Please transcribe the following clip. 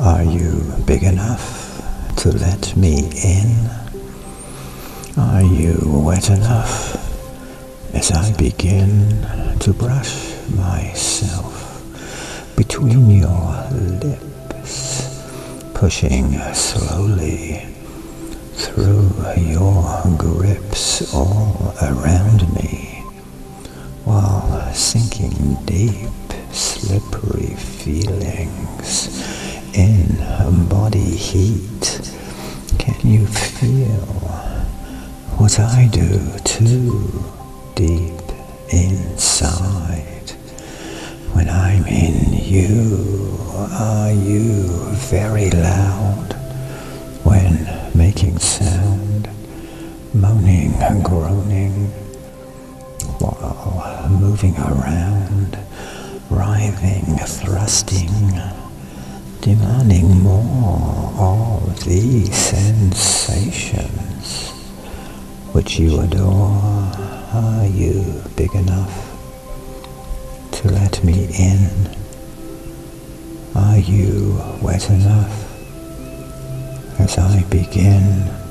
Are you big enough to let me in? Are you wet enough as I begin to brush myself between your lips, pushing slowly through your grips all around me, while sinking deep, slippery feelings in body heat? Can you feel what I do too deep inside when I'm in you? Are you very loud when making sound, moaning and groaning while moving around, writhing, thrusting, demanding more of these sensations which you adore? Are you big enough to let me in? Are you wet enough as I begin